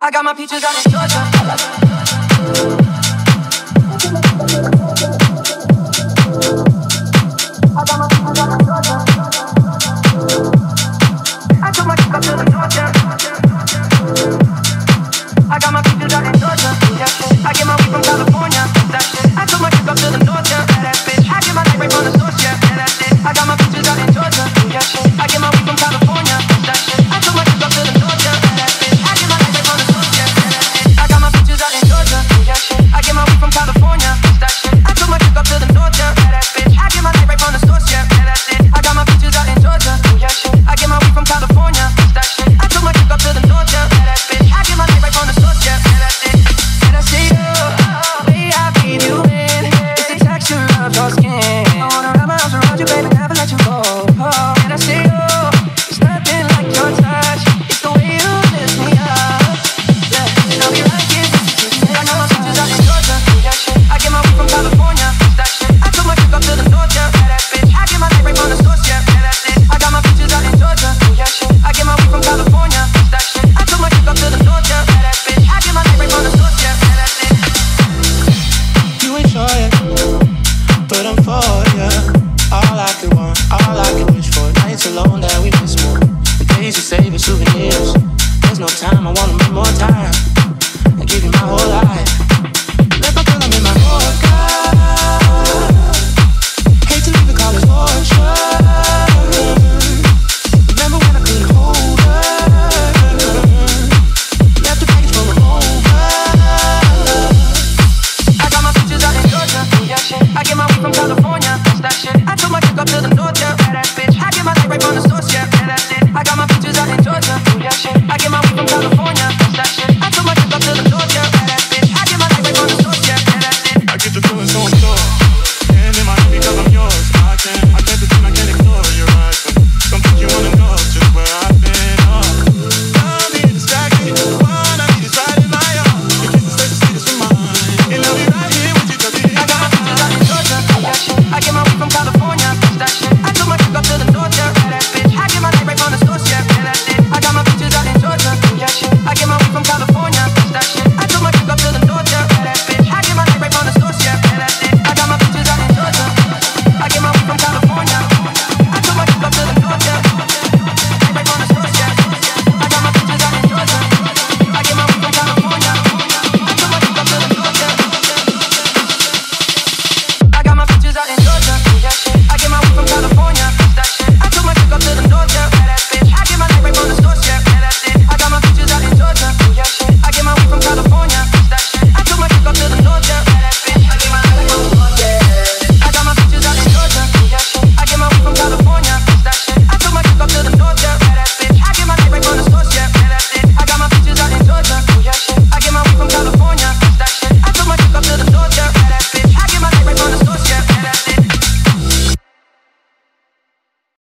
I got my peaches out in Georgia. I got my peaches out in Georgia. I took my chick up to the Georgia. I got my peaches out in Georgia. I get my weed from California. I took my chick up to the north, yeah. That bitch. I get my light right from the source, yeah. That's it. I got my peaches out in Georgia. I get my weed from California. I took my chick up to the north, yeah. That bitch. I get my light right from the source, yeah. That's it. I got my peaches out in Georgia. I get my weed from California. I took my chick up to the north, yeah. That bitch. I get my light right from the source, yeah. That's it. I got my peaches out in Georgia. I get my weed from California. I took my chick up to the north, yeah. That bitch. I get my light right from the source, yeah. That's it. And I see you, way I breathe you in. It's the texture of your skin. I wanna wrap my arms around you, baby, never let you go. Oh, and I see you, it's nothing like your touch. It's the way you lift me up. Yeah, and I'll be right here. I got my peaches out in Georgia. I get my weed from California. I took my chick up to the north, yeah. That bitch. I get my light right from the source, yeah. That's it. I got my peaches out in Georgia. I get my weed from California. I took my chick up to the north, yeah. That bitch. I get my light right from the source, yeah. That's it. You enjoy it, but I'm for ya. All I could want, all I could wish for. Nights alone that we miss more. The days you save as souvenirs. There's no time, I wanna make more time.